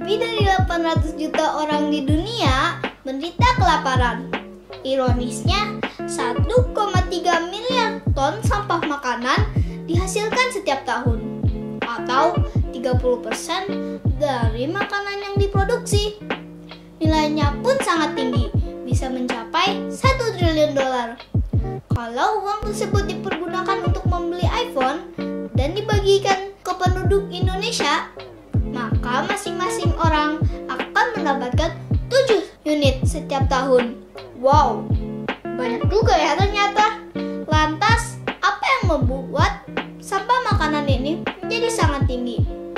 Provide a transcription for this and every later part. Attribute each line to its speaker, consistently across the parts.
Speaker 1: Lebih dari 800 juta orang di dunia menderita kelaparan. Ironisnya, 1,3 miliar ton sampah makanan dihasilkan setiap tahun, atau 30% dari makanan yang diproduksi. Nilainya pun sangat tinggi, bisa mencapai 1 triliun dolar. Kalau uang tersebut dipergunakan untuk membeli iPhone dan dibagikan ke penduduk Indonesia, maka masing-masing orang akan mendapatkan 7 unit setiap tahun. Wow, banyak juga ya ternyata. Lantas, apa yang membuat sampah makanan ini menjadi sangat tinggi?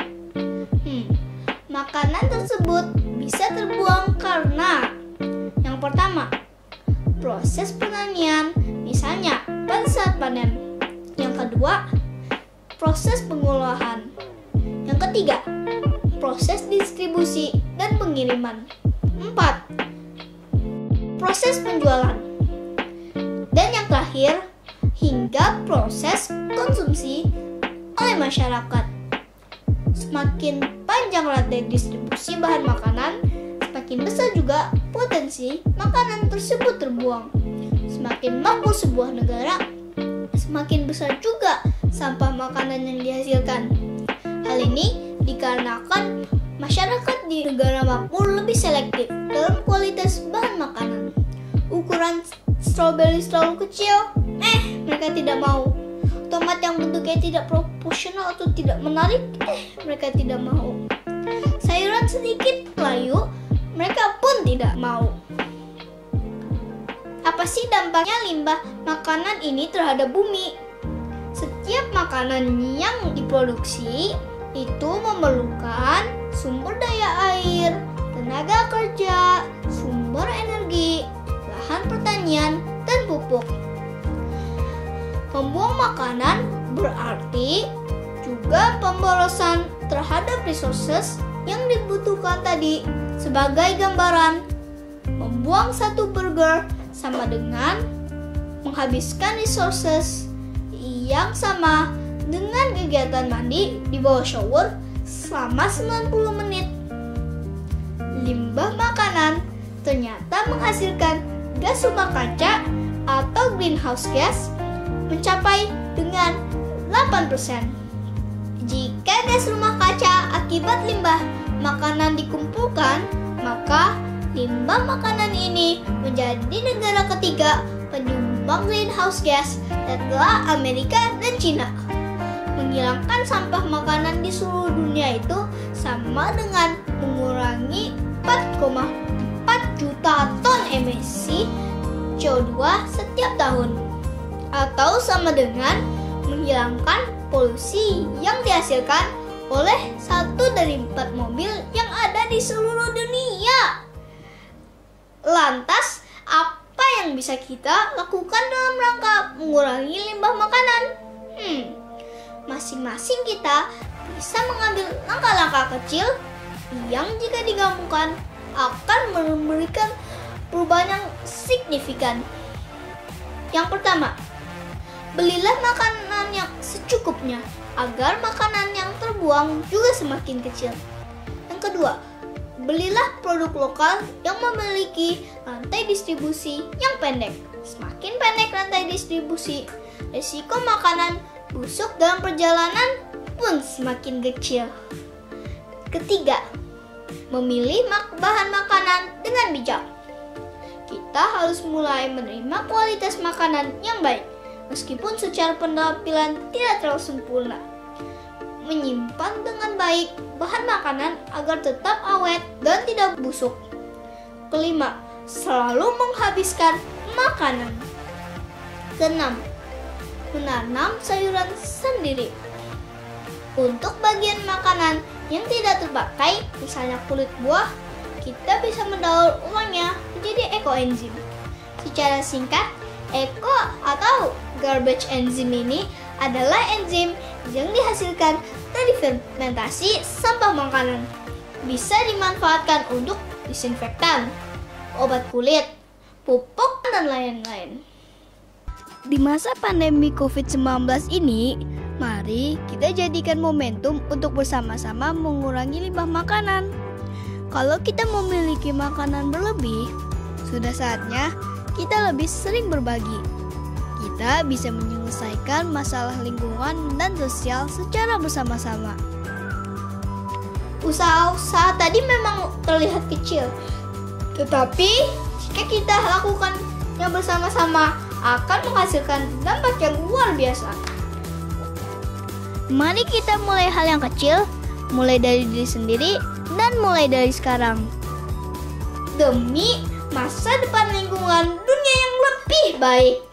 Speaker 1: Makanan tersebut bisa terbuang karena yang pertama, proses pertanian, misalnya pada saat panen. Yang kedua, proses pengolahan. Yang ketiga, proses distribusi dan pengiriman. 4. Proses penjualan. Dan yang terakhir, hingga proses konsumsi oleh masyarakat. Semakin panjang rantai distribusi bahan makanan, semakin besar juga potensi makanan tersebut terbuang. Semakin makmur sebuah negara, semakin besar juga sampah makanan yang dihasilkan. Hal ini dikarenakan masyarakat di negara makmur lebih selektif dalam kualitas bahan makanan. Ukuran stroberi terlalu kecil, mereka tidak mau. Tomat yang bentuknya tidak proporsional atau tidak menarik, mereka tidak mau. Sayuran sedikit layu, mereka pun tidak mau. Apa sih dampaknya limbah makanan ini terhadap bumi? Setiap makanan yang diproduksi itu memerlukan sumber daya air, tenaga kerja, sumber energi, lahan pertanian, dan pupuk. Membuang makanan berarti juga pemborosan terhadap resources yang dibutuhkan tadi. Sebagai gambaran, membuang satu burger sama dengan menghabiskan resources yang sama dengan kegiatan mandi di bawah shower selama 90 menit. Limbah makanan ternyata menghasilkan gas rumah kaca atau greenhouse gas mencapai dengan 8%. Jika gas rumah kaca akibat limbah makanan dikumpulkan, maka limbah makanan ini menjadi negara ketiga penyumbang greenhouse gas setelah Amerika dan Cina. Menghilangkan sampah makanan di seluruh dunia itu sama dengan mengurangi 4,4 juta ton emisi CO2 setiap tahun, atau sama dengan menghilangkan polusi yang dihasilkan oleh 1 dari 4 mobil yang ada di seluruh dunia. Lantas, apa yang bisa kita lakukan dalam rangka mengurangi limbah makanan? Masing-masing kita bisa mengambil langkah-langkah kecil yang jika digabungkan akan memberikan perubahan yang signifikan. Yang pertama, belilah makanan yang secukupnya agar makanan yang terbuang juga semakin kecil. Yang kedua, belilah produk lokal yang memiliki rantai distribusi yang pendek. Semakin pendek rantai distribusi, risiko makanan busuk dalam perjalanan pun semakin kecil. Ketiga, memilih bahan makanan dengan bijak. Kita harus mulai menerima kualitas makanan yang baik, meskipun secara penampilan tidak terlalu sempurna. Menyimpan dengan baik bahan makanan agar tetap awet dan tidak busuk. Kelima, selalu menghabiskan makanan. Keenam, menanam sayuran sendiri. Untuk bagian makanan yang tidak terpakai, misalnya kulit buah, kita bisa mendaur ulangnya menjadi ekoenzim. Secara singkat, eko atau garbage enzyme ini adalah enzim yang dihasilkan dari fermentasi sampah makanan. Bisa dimanfaatkan untuk disinfektan, obat kulit, pupuk, dan lain-lain. Di masa pandemi COVID-19 ini, mari kita jadikan momentum untuk bersama-sama mengurangi limbah makanan. Kalau kita memiliki makanan berlebih, sudah saatnya kita lebih sering berbagi. Kita bisa menyelesaikan masalah lingkungan dan sosial secara bersama-sama. Usaha-usaha tadi memang terlihat kecil, tetapi jika kita lakukannya bersama-sama akan menghasilkan dampak yang luar biasa. Mari kita mulai hal yang kecil, mulai dari diri sendiri, dan mulai dari sekarang. Demi masa depan lingkungan dunia yang lebih baik.